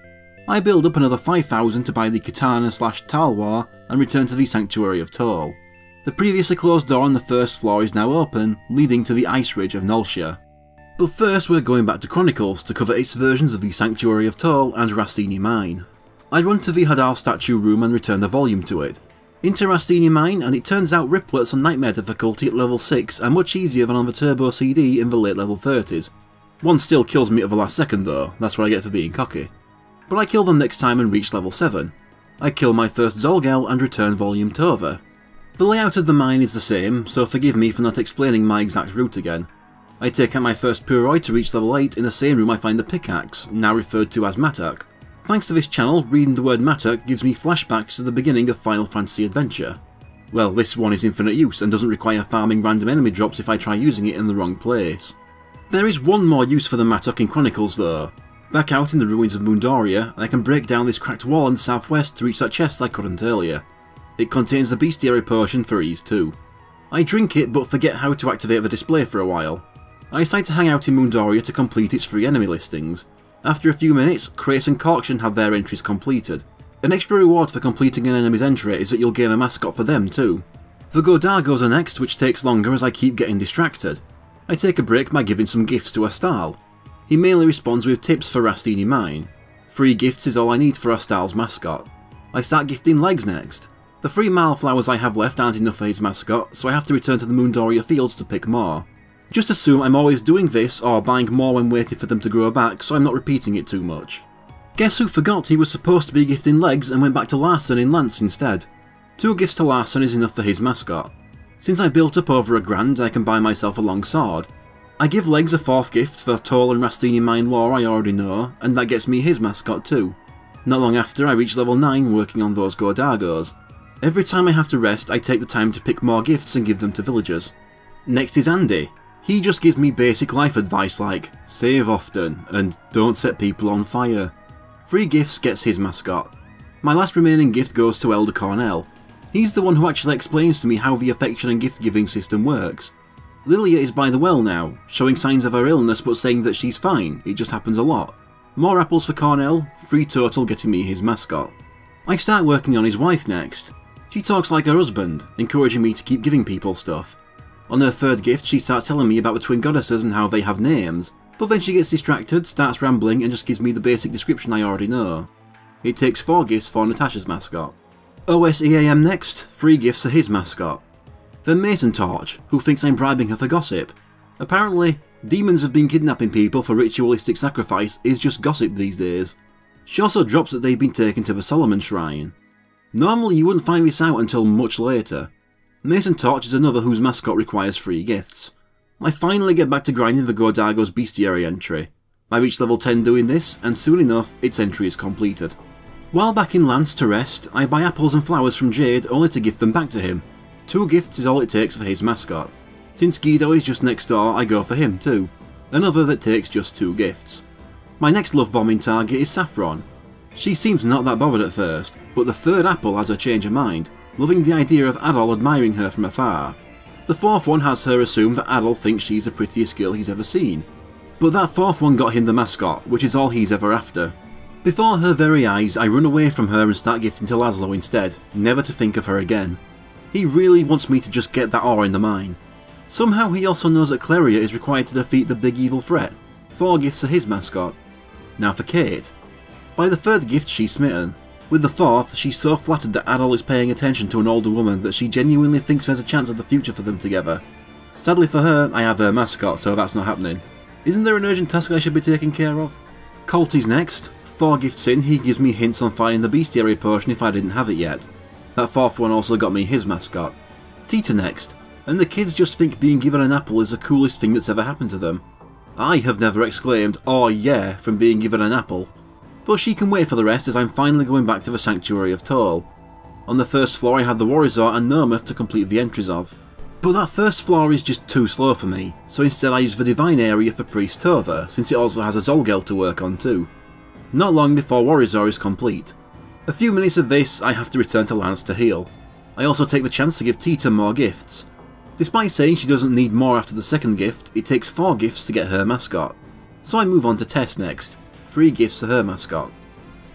I build up another five thousand to buy the Katana slash Toal War and return to the Sanctuary of Toal. The previously closed door on the first floor is now open, leading to the Ice Ridge of Noltia. But first we're going back to Chronicles to cover its versions of the Sanctuary of Toal and Rasteenie Mine. I run to the Hadal statue room and return the volume to it. Into Rasteenie Mine, and it turns out riplets on Nightmare difficulty at level six are much easier than on the Turbo C D in the late level thirties. One still kills me at the last second though, that's what I get for being cocky. But I kill them next time and reach level seven. I kill my first Zolgel and return volume to over. The layout of the mine is the same, so forgive me for not explaining my exact route again. I take out my first Puroi to reach level eight. In the same room I find the pickaxe, now referred to as Mattock. Thanks to this channel, reading the word Mattock gives me flashbacks to the beginning of Final Fantasy Adventure. Well, this one is infinite use and doesn't require farming random enemy drops if I try using it in the wrong place. There is one more use for the Mattock in Chronicles though. Back out in the ruins of Moondoria, I can break down this cracked wall in the southwest to reach that chest I couldn't earlier. It contains the Bestiary potion for ease two. I drink it but forget how to activate the display for a while. I decide to hang out in Moondoria to complete its free enemy listings. After a few minutes, Krace and Corkshan have their entries completed. An extra reward for completing an enemy's entry is that you'll gain a mascot for them too. The Godagos are next, which takes longer as I keep getting distracted. I take a break by giving some gifts to Astal. He mainly responds with tips for Rasteenie Mine. Free gifts is all I need for Astal's mascot. I start gifting legs next. The three Mal flowers I have left aren't enough for his mascot, so I have to return to the Moondoria fields to pick more. Just assume I'm always doing this or buying more when waiting for them to grow back, so I'm not repeating it too much. Guess who forgot he was supposed to be gifting legs and went back to Larson in Lance instead? Two gifts to Larson is enough for his mascot. Since I built up over a grand, I can buy myself a long sword. I give legs a fourth gift for Toal and Rasteenie Mine lore I already know, and that gets me his mascot too. Not long after I reach level nine working on those Godagos. Every time I have to rest, I take the time to pick more gifts and give them to villagers. Next is Andy. He just gives me basic life advice like, save often, and don't set people on fire. Free gifts gets his mascot. My last remaining gift goes to Elder Cornell. He's the one who actually explains to me how the affection and gift giving system works. Lilia is by the well now, showing signs of her illness but saying that she's fine, it just happens a lot. More apples for Cornell, free total getting me his mascot. I start working on his wife next. She talks like her husband, encouraging me to keep giving people stuff. On her third gift she starts telling me about the twin goddesses and how they have names, but then she gets distracted, starts rambling and just gives me the basic description I already know. It takes four gifts for Natasha's mascot. O S E A M next, three gifts for his mascot. Then Mason Torch, who thinks I'm bribing her for gossip. Apparently, demons have been kidnapping people for ritualistic sacrifice is just gossip these days. She also drops that they've been taken to the Solomon Shrine. Normally you wouldn't find this out until much later. Mason Torch is another whose mascot requires free gifts. I finally get back to grinding the Godago's Bestiary entry. I reach level ten doing this, and soon enough its entry is completed. While back in Lance to rest, I buy apples and flowers from Jade only to gift them back to him. Two gifts is all it takes for his mascot. Since Guido is just next door, I go for him too. Another that takes just two gifts. My next love bombing target is Saffron. She seems not that bothered at first, but the third apple has her change of mind, loving the idea of Adol admiring her from afar. The fourth one has her assume that Adol thinks she's the prettiest girl he's ever seen. But that fourth one got him the mascot, which is all he's ever after. Before her very eyes, I run away from her and start gifting to Laszlo instead, never to think of her again. He really wants me to just get that ore in the mine. Somehow he also knows that Cleria is required to defeat the big evil threat. Four gifts to his mascot. Now for Kate. By the third gift she's smitten. With the fourth, she's so flattered that Adol is paying attention to an older woman that she genuinely thinks there's a chance of the future for them together. Sadly for her, I have their mascot, so that's not happening. Isn't there an urgent task I should be taking care of? Colty's next. Four gifts in, he gives me hints on finding the Bestiary potion if I didn't have it yet. That fourth one also got me his mascot. Tita next. And the kids just think being given an apple is the coolest thing that's ever happened to them. I have never exclaimed, "Oh yeah," from being given an apple. But she can wait for the rest as I'm finally going back to the Sanctuary of Toal. On the first floor I have the Warizor and Nomuth to complete the entries of. But that first floor is just too slow for me, so instead I use the Divine area for Priest Tova, since it also has a Zolgel to work on too. Not long before Warizor is complete. A few minutes of this, I have to return to Lance to heal. I also take the chance to give Tita more gifts. Despite saying she doesn't need more after the second gift, it takes four gifts to get her mascot. So I move on to Tess next. Three gifts to her mascot.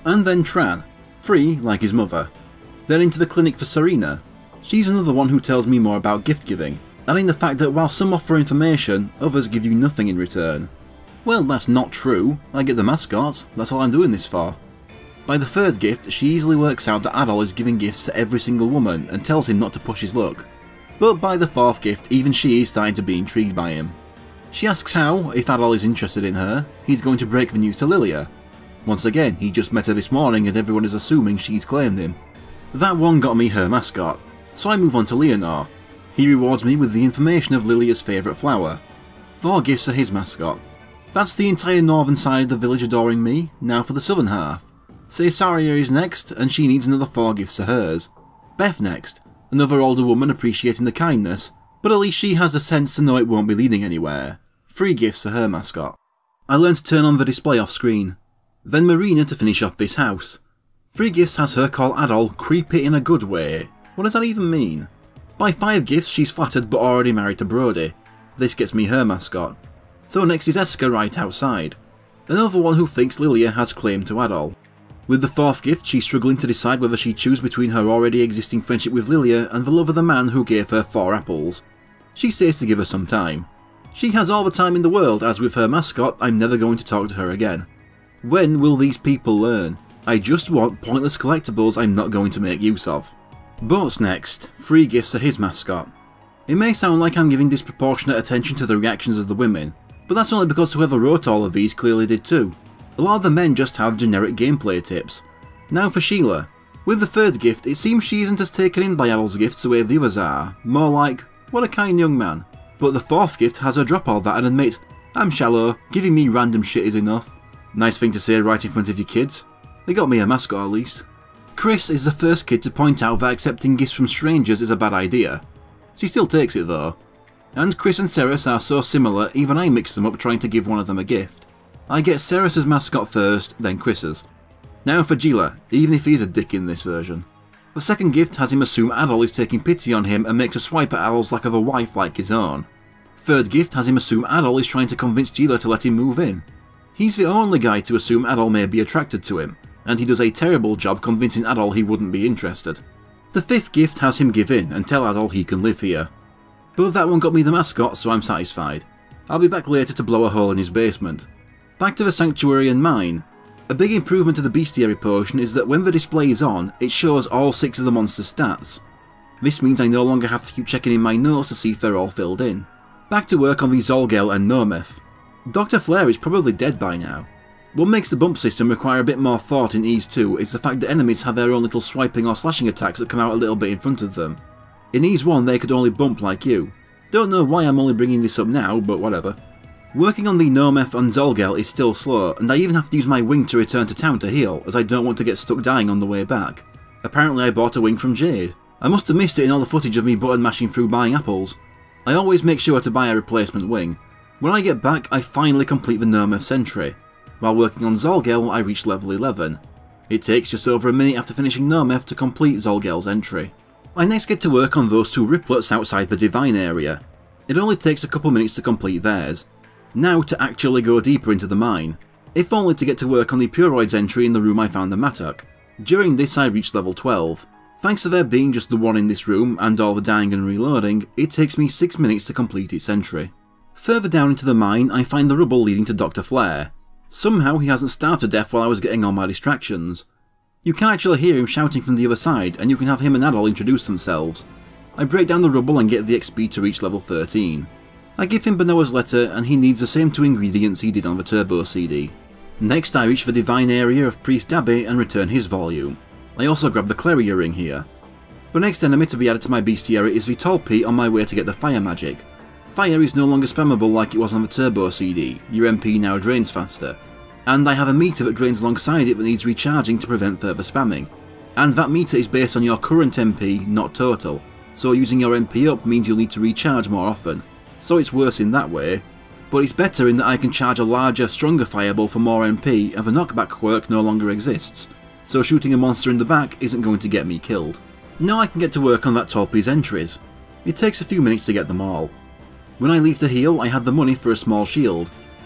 And then Tran, free like his mother. Then into the clinic for Serena. She's another one who tells me more about gift giving, adding the fact that while some offer information, others give you nothing in return. Well, that's not true. I get the mascots, that's all I'm doing this for. By the third gift, she easily works out that Adol is giving gifts to every single woman and tells him not to push his luck. But by the fourth gift, even she is starting to be intrigued by him. She asks how, if Adol is interested in her, he's going to break the news to Lilia. Once again, he just met her this morning and everyone is assuming she's claimed him. That one got me her mascot, so I move on to Leonor. He rewards me with the information of Lilia's favourite flower. Four gifts are his mascot. That's the entire northern side of the village adoring me, now for the southern half. Caesaria is next, and she needs another four gifts to hers. Beth next, another older woman appreciating the kindness, but at least she has the sense to know it won't be leading anywhere. Three gifts to her mascot. I learned to turn on the display off screen. Then Marina to finish off this house. Three gifts has her call Adol creepy in a good way. What does that even mean? By five gifts she's flattered but already married to Brody. This gets me her mascot. So next is Eska right outside. Another one who thinks Lilia has claim to Adol. With the fourth gift, she's struggling to decide whether she choose between her already existing friendship with Lilia and the love of the man who gave her four apples. She says to give her some time. She has all the time in the world, as with her mascot, I'm never going to talk to her again. When will these people learn? I just want pointless collectibles I'm not going to make use of. Boat's next. Three gifts are his mascot. It may sound like I'm giving disproportionate attention to the reactions of the women, but that's only because whoever wrote all of these clearly did too. A lot of the men just have generic gameplay tips. Now for Sheila. With the third gift, it seems she isn't as taken in by Adol's gifts the way the others are, more like, what a kind young man. But the fourth gift has her drop all that and admit, I'm shallow, giving me random shit is enough. Nice thing to say right in front of your kids. They got me a mascot at least. Chris is the first kid to point out that accepting gifts from strangers is a bad idea. She still takes it though. And Chris and Ceres are so similar, even I mix them up trying to give one of them a gift. I get Ceres' mascot first, then Chris's. Now for Gila, even if he's a dick in this version. The second gift has him assume Adol is taking pity on him and makes a swipe at Adol's lack of a wife like his own. Third gift has him assume Adol is trying to convince Gila to let him move in. He's the only guy to assume Adol may be attracted to him, and he does a terrible job convincing Adol he wouldn't be interested. The fifth gift has him give in and tell Adol he can live here. But that one got me the mascot, so I'm satisfied. I'll be back later to blow a hole in his basement. Back to the sanctuary and mine. A big improvement to the bestiary potion is that when the display is on, it shows all six of the monster's stats. This means I no longer have to keep checking in my notes to see if they're all filled in. Back to work on the Zolgel and Nometh. Doctor Flare is probably dead by now. What makes the bump system require a bit more thought in Ease two is the fact that enemies have their own little swiping or slashing attacks that come out a little bit in front of them. In Ease one they could only bump like you. Don't know why I'm only bringing this up now, but whatever. Working on the Nometh and Zolgel is still slow, and I even have to use my wing to return to town to heal, as I don't want to get stuck dying on the way back. Apparently I bought a wing from Jade. I must have missed it in all the footage of me button mashing through buying apples. I always make sure to buy a replacement wing. When I get back, I finally complete the Nometh sentry. While working on Zolgel, I reach level eleven. It takes just over a minute after finishing Nometh to complete Zolgel's entry. I next get to work on those two riplets outside the Divine area. It only takes a couple minutes to complete theirs. Now to actually go deeper into the mine, if only to get to work on the Puroids entry in the room I found the Mattock. During this I reached level twelve. Thanks to there being just the one in this room and all the dying and reloading, it takes me six minutes to complete its entry. Further down into the mine I find the rubble leading to Doctor Flare. Somehow he hasn't starved to death while I was getting all my distractions. You can actually hear him shouting from the other side, and you can have him and Adol introduce themselves. I break down the rubble and get the X P to reach level thirteen. I give him Benoa's letter and he needs the same two ingredients he did on the Turbo C D. Next I reach the Divine area of Priest Dabby and return his volume. I also grab the Cleria ring here. The next enemy to be added to my bestiary is the Toal on my way to get the Fire magic. Fire is no longer spammable like it was on the Turbo C D, your M P now drains faster. And I have a meter that drains alongside it that needs recharging to prevent further spamming. And that meter is based on your current M P, not total, so using your M P up means you'll need to recharge more often. So it's worse in that way, but it's better in that I can charge a larger, stronger fireball for more M P and the knockback quirk no longer exists, so shooting a monster in the back isn't going to get me killed. Now I can get to work on that Tolpi's entries. It takes a few minutes to get them all. When I leave to heal I had the money for a small shield.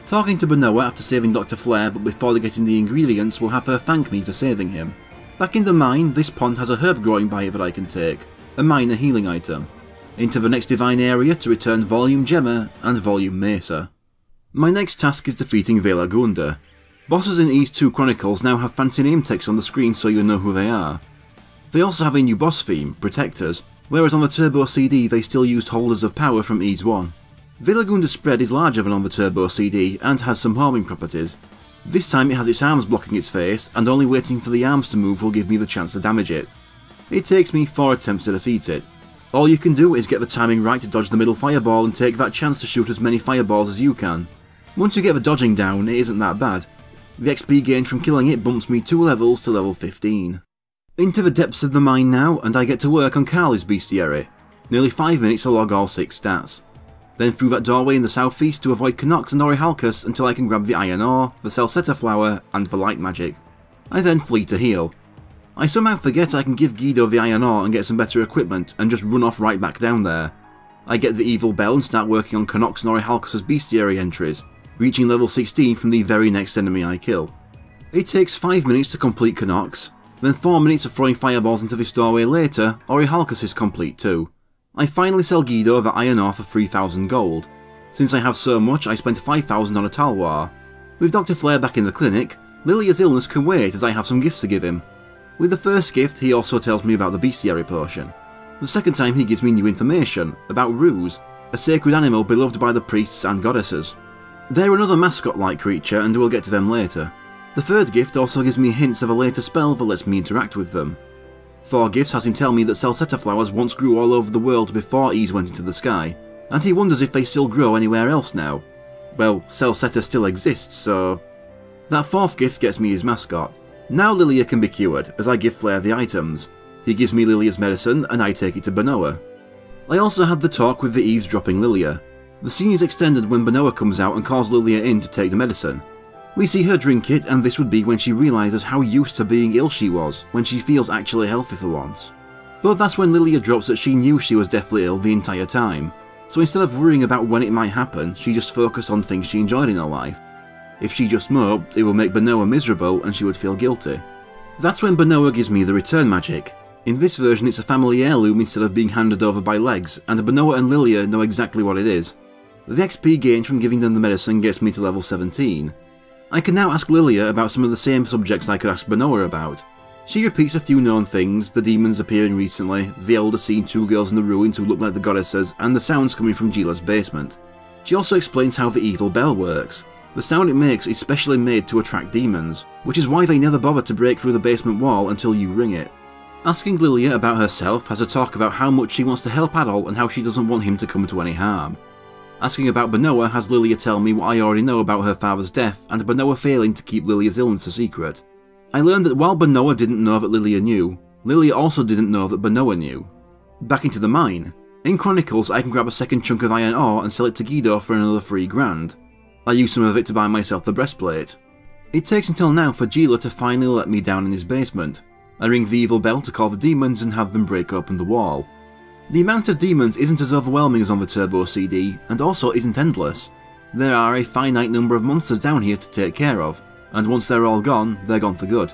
Talking to Benoa after saving Doctor Flare, but before they get in the ingredients, will have her thank me for saving him. Back in the mine, this pond has a herb growing by it that I can take, a minor healing item. Into the next divine area to return Volume Gemma and Volume Mesa. My next task is defeating Velagunda. Bosses in Ys two Chronicles now have fancy name text on the screen so you know who they are. They also have a new boss theme, Protectors, whereas on the Turbo C D they still used Holders of Power from Ys one. Velagunda's spread is larger than on the Turbo C D and has some homing properties. This time it has its arms blocking its face, and only waiting for the arms to move will give me the chance to damage it. It takes me four attempts to defeat it. All you can do is get the timing right to dodge the middle fireball and take that chance to shoot as many fireballs as you can. Once you get the dodging down, it isn't that bad. The X P gained from killing it bumps me two levels to level fifteen. Into the depths of the mine now, and I get to work on Carly's bestiary. Nearly five minutes to log all six stats. Then through that doorway in the southeast to avoid Knox and Orihalcus until I can grab the iron ore, the Salsetta flower, and the light magic. I then flee to heal. I somehow forget I can give Guido the iron ore and get some better equipment, and just run off right back down there. I get the evil bell and start working on Knox and Orihalcus' bestiary entries, reaching level sixteen from the very next enemy I kill. It takes five minutes to complete Knox, then four minutes of throwing fireballs into this doorway later, Orihalcus is complete too. I finally sell Guido the iron ore for three thousand gold. Since I have so much, I spent five thousand on a Talwar. With Doctor Flare back in the clinic, Lilia's illness can wait as I have some gifts to give him. With the first gift, he also tells me about the bestiary potion. The second time he gives me new information, about Ruse, a sacred animal beloved by the priests and goddesses. They're another mascot-like creature, and we'll get to them later. The third gift also gives me hints of a later spell that lets me interact with them. Four gifts has him tell me that Salsetta flowers once grew all over the world before Ys went into the sky, and he wonders if they still grow anywhere else now. Well, Salsetta still exists, so... That fourth gift gets me his mascot. Now Lilia can be cured, as I give Flare the items. He gives me Lilia's medicine, and I take it to Benoa. I also had the talk with the eavesdropping Lilia. The scene is extended when Benoa comes out and calls Lilia in to take the medicine. We see her drink it, and this would be when she realises how used to being ill she was, when she feels actually healthy for once. But that's when Lilia drops that she knew she was deathly ill the entire time, so instead of worrying about when it might happen, she just focused on things she enjoyed in her life. If she just moped, it would make Benoa miserable and she would feel guilty. That's when Benoa gives me the return magic. In this version it's a family heirloom instead of being handed over by legs, and Benoa and Lilia know exactly what it is. The X P gained from giving them the medicine gets me to level seventeen. I can now ask Lilia about some of the same subjects I could ask Benoa about. She repeats a few known things, the demons appearing recently, the elder seeing two girls in the ruins who look like the goddesses, and the sounds coming from Gila's basement. She also explains how the evil bell works. The sound it makes is specially made to attract demons, which is why they never bother to break through the basement wall until you ring it. Asking Lilia about herself has a talk about how much she wants to help Adol and how she doesn't want him to come to any harm. Asking about Benoa has Lilia tell me what I already know about her father's death and Benoa failing to keep Lilia's illness a secret. I learned that while Benoa didn't know that Lilia knew, Lilia also didn't know that Benoa knew. Back into the mine. In Chronicles I can grab a second chunk of iron ore and sell it to Guido for another three grand. I use some of it to buy myself the breastplate. It takes until now for Gila to finally let me down in his basement. I ring the evil bell to call the demons and have them break open the wall. The amount of demons isn't as overwhelming as on the Turbo C D, and also isn't endless. There are a finite number of monsters down here to take care of, and once they're all gone, they're gone for good.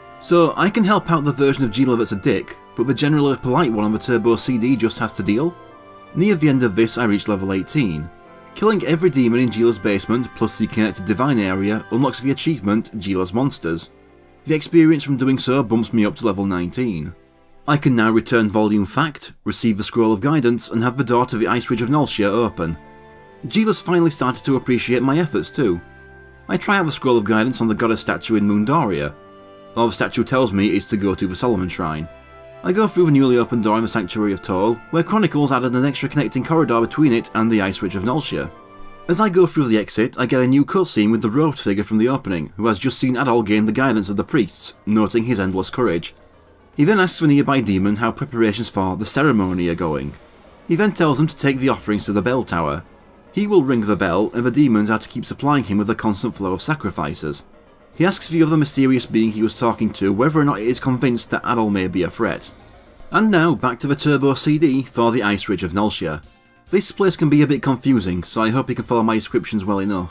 So I can help out the version of Gila that's a dick, but the generally polite one on the Turbo C D just has to deal? Near the end of this I reach level eighteen. Killing every demon in Gila's basement plus the connected divine area unlocks the achievement Gila's Monsters. The experience from doing so bumps me up to level nineteen. I can now return Volume Fact, receive the Scroll of Guidance, and have the door to the Ice Ridge of Noltia open. Gila's finally started to appreciate my efforts too. I try out the Scroll of Guidance on the goddess statue in Moondoria. All the statue tells me is to go to the Solomon Shrine. I go through the newly opened door in the Sanctuary of Toal, where Chronicles added an extra connecting corridor between it and the Ice Ridge of Noltia. As I go through the exit, I get a new cutscene with the robed figure from the opening, who has just seen Adol gain the guidance of the priests, noting his endless courage. He then asks the nearby demon how preparations for the ceremony are going. He then tells him to take the offerings to the bell tower. He will ring the bell, and the demons are to keep supplying him with a constant flow of sacrifices. He asks the other mysterious being he was talking to whether or not it is convinced that Adol may be a threat. And now back to the Turbo C D for the Ice Ridge of Noltia. This place can be a bit confusing, so I hope you can follow my descriptions well enough.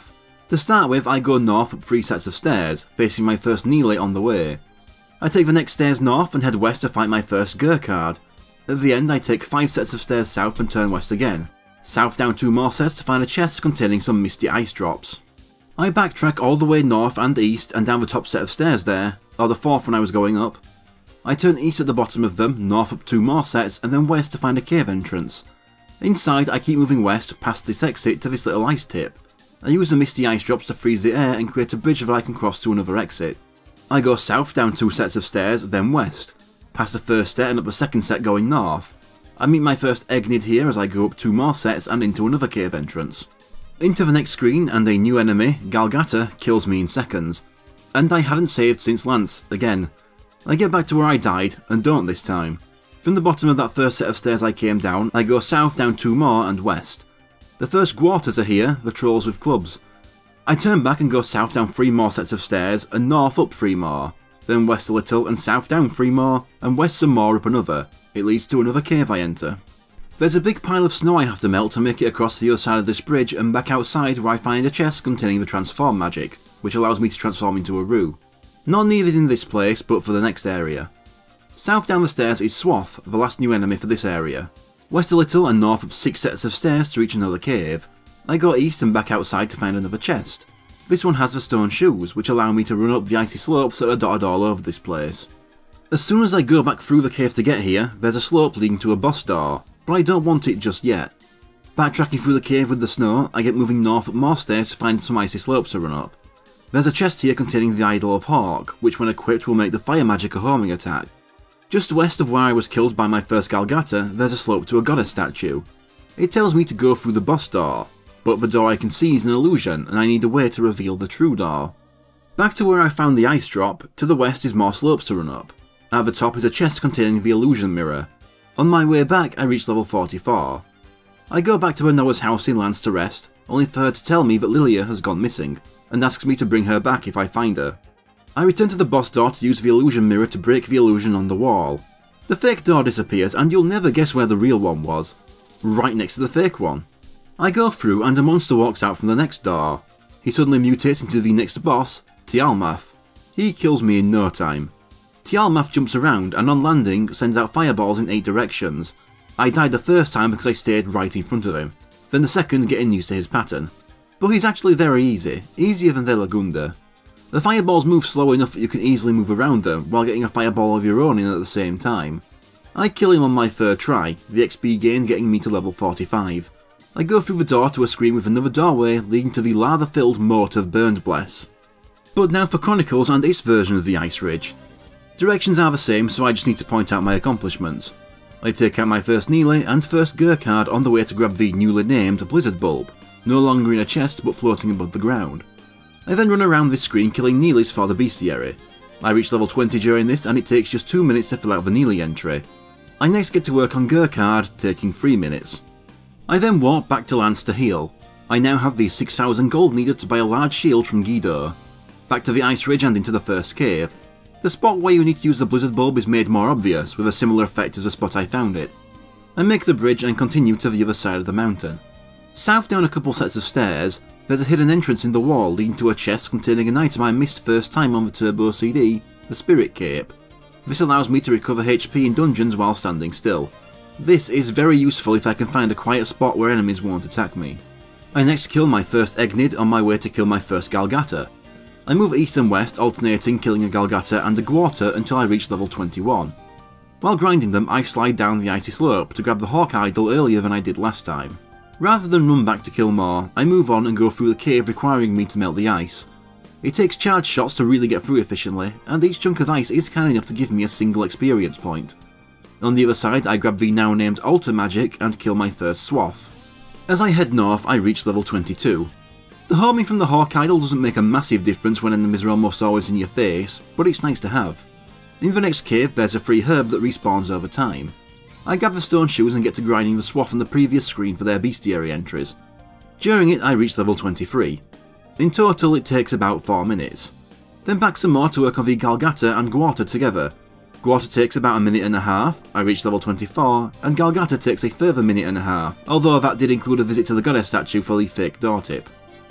To start with, I go north up three sets of stairs, facing my first Neely on the way. I take the next stairs north and head west to fight my first Gurkhard. At the end I take five sets of stairs south and turn west again. South down two more sets to find a chest containing some misty ice drops. I backtrack all the way north and east and down the top set of stairs there, or the fourth one I was going up. I turn east at the bottom of them, north up two more sets and then west to find a cave entrance. Inside I keep moving west past this exit to this little ice tip. I use the misty ice drops to freeze the air and create a bridge that I can cross to another exit. I go south down two sets of stairs, then west, past the first set and up the second set going north. I meet my first Eggnid here as I go up two more sets and into another cave entrance. Into the next screen and a new enemy, Galgata, kills me in seconds. And I hadn't saved since Lance, again. I get back to where I died, and don't this time. From the bottom of that first set of stairs I came down, I go south down two more and west. The first Gwaters are here, the trolls with clubs. I turn back and go south down three more sets of stairs, and north up three more. Then west a little and south down three more, and west some more up another. It leads to another cave I enter. There's a big pile of snow I have to melt to make it across the other side of this bridge and back outside where I find a chest containing the transform magic, which allows me to transform into a Roo. Not needed in this place, but for the next area. South down the stairs is Swath, the last new enemy for this area. West a little and north up six sets of stairs to reach another cave. I go east and back outside to find another chest. This one has the stone shoes, which allow me to run up the icy slopes that are dotted all over this place. As soon as I go back through the cave to get here, there's a slope leading to a boss door, but I don't want it just yet. Backtracking through the cave with the snow, I get moving north up more stairs to find some icy slopes to run up. There's a chest here containing the Idol of Hawk, which when equipped will make the fire magic a homing attack. Just west of where I was killed by my first Galgata, there's a slope to a goddess statue. It tells me to go through the boss door, but the door I can see is an illusion and I need a way to reveal the true door. Back to where I found the ice drop, to the west is more slopes to run up. At the top is a chest containing the illusion mirror. On my way back I reach level forty-four. I go back to Anoa's house in Lance to rest, only for her to tell me that Lilia has gone missing, and asks me to bring her back if I find her. I return to the boss door to use the illusion mirror to break the illusion on the wall. The fake door disappears and you'll never guess where the real one was. Right next to the fake one. I go through and a monster walks out from the next door. He suddenly mutates into the next boss, Tialmath. He kills me in no time. Tialmath jumps around and on landing sends out fireballs in eight directions. I died the first time because I stayed right in front of him, then the second getting used to his pattern. But he's actually very easy, easier than Velagunda. The fireballs move slow enough that you can easily move around them while getting a fireball of your own in at the same time. I kill him on my third try, the X P gain getting me to level forty-five. I go through the door to a screen with another doorway leading to the lava-filled moat of Burned Bless. But now for Chronicles and its version of the Ice Ridge. Directions are the same, so I just need to point out my accomplishments. I take out my first Neely and first Gurkhard on the way to grab the newly named Blizzard Bulb, no longer in a chest but floating above the ground. I then run around this screen killing Neelys for the bestiary. I reach level twenty during this and it takes just two minutes to fill out the Neely entry. I next get to work on Gurkhard, taking three minutes. I then walk back to Lance to heal. I now have the six thousand gold needed to buy a large shield from Guido. Back to the Ice Ridge and into the first cave. The spot where you need to use the Blizzard Bulb is made more obvious, with a similar effect as the spot I found it. I make the bridge and continue to the other side of the mountain. South down a couple sets of stairs, there's a hidden entrance in the wall leading to a chest containing an item I missed first time on the Turbo C D, the Spirit Cape. This allows me to recover H P in dungeons while standing still. This is very useful if I can find a quiet spot where enemies won't attack me. I next kill my first Eggnid on my way to kill my first Galgata. I move east and west, alternating killing a Galgata and a Gwater until I reach level twenty-one. While grinding them, I slide down the icy slope to grab the Hawk Idol earlier than I did last time. Rather than run back to kill more, I move on and go through the cave requiring me to melt the ice. It takes charge shots to really get through efficiently, and each chunk of ice is kind enough to give me a single experience point. On the other side, I grab the now named Altar Magic and kill my first Swath. As I head north, I reach level twenty-two. The homing from the Hawk Idol doesn't make a massive difference when enemies are almost always in your face, but it's nice to have. In the next cave, there's a free herb that respawns over time. I grab the stone shoes and get to grinding the Swath on the previous screen for their bestiary entries. During it, I reach level twenty-three. In total, it takes about four minutes. Then back some more to work on the Galgata and Gwater together. Gwater takes about a minute and a half, I reach level twenty-four, and Galgata takes a further minute and a half, although that did include a visit to the goddess statue for the fake door tip.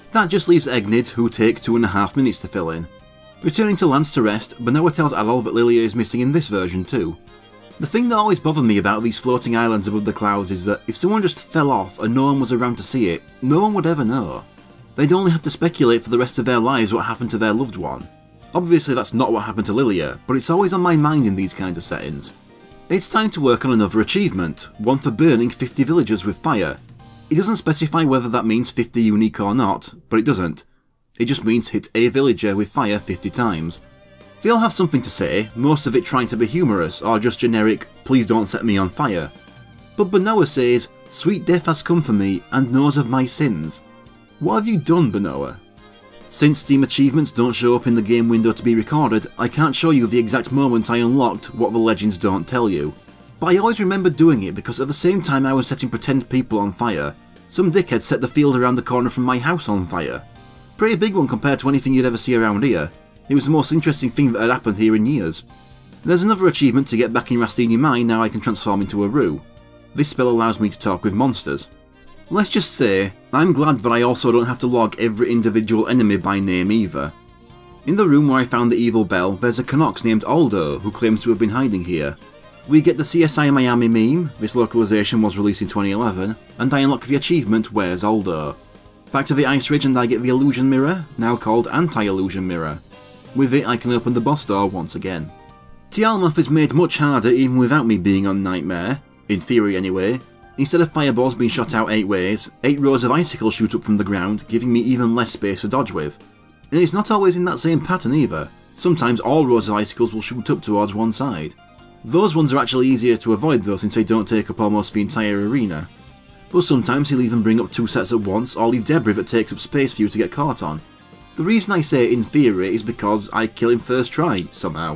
That just leaves Egnid, who take two and a half minutes to fill in. Returning to Lance to rest, Benoa tells Adol that Lilia is missing in this version too. The thing that always bothered me about these floating islands above the clouds is that if someone just fell off and no one was around to see it, no one would ever know. They'd only have to speculate for the rest of their lives what happened to their loved one. Obviously that's not what happened to Lilia, but it's always on my mind in these kinds of settings. It's time to work on another achievement, one for burning fifty villagers with fire. It doesn't specify whether that means fifty unique or not, but it doesn't. It just means hit a villager with fire fifty times. They all have something to say, most of it trying to be humorous or just generic, please don't set me on fire. But Benoa says, sweet death has come for me and knows of my sins. What have you done, Benoa? Since Steam achievements don't show up in the game window to be recorded, I can't show you the exact moment I unlocked what the legends don't tell you. But I always remember doing it because at the same time I was setting pretend people on fire, some dickhead set the field around the corner from my house on fire. Pretty big one compared to anything you'd ever see around here. It was the most interesting thing that had happened here in years. There's another achievement to get back in Rasteenie Mine now I can transform into a Roo. This spell allows me to talk with monsters. Let's just say, I'm glad that I also don't have to log every individual enemy by name either. In the room where I found the evil bell, there's a Canucks named Aldo who claims to have been hiding here. We get the C S I Miami meme, this localization was released in twenty eleven, and I unlock the achievement Where's Aldo. Back to the Ice Ridge and I get the Illusion Mirror, now called Anti-Illusion Mirror. With it I can open the boss door once again. Tialmath is made much harder even without me being on Nightmare, in theory anyway. Instead of fireballs being shot out eight ways, eight rows of icicles shoot up from the ground, giving me even less space to dodge with. And it's not always in that same pattern either. Sometimes all rows of icicles will shoot up towards one side. Those ones are actually easier to avoid though since they don't take up almost the entire arena. But sometimes he'll even bring up two sets at once or leave debris that takes up space for you to get caught on. The reason I say in theory is because I kill him first try, somehow.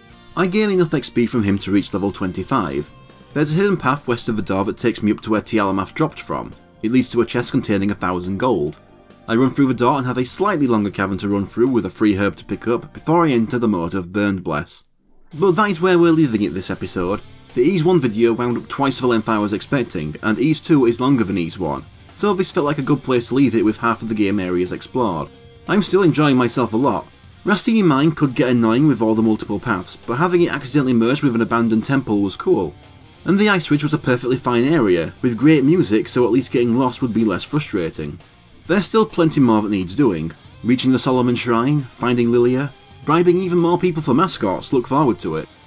I gain enough X P from him to reach level twenty-five. There's a hidden path west of the door that takes me up to where Tialmath dropped from. It leads to a chest containing a thousand gold. I run through the door and have a slightly longer cavern to run through with a free herb to pick up before I enter the mode of Burned Bless. But that is where we're leaving it this episode. The Ease one video wound up twice the length I was expecting, and Ease two is longer than Ease one, so this felt like a good place to leave it with half of the game areas explored. I'm still enjoying myself a lot. Rasteenie Mine could get annoying with all the multiple paths, but having it accidentally merged with an abandoned temple was cool. And the Ice Ridge was a perfectly fine area, with great music so at least getting lost would be less frustrating. There's still plenty more that needs doing. Reaching the Solomon Shrine, finding Lilia, bribing even more people for mascots, look forward to it.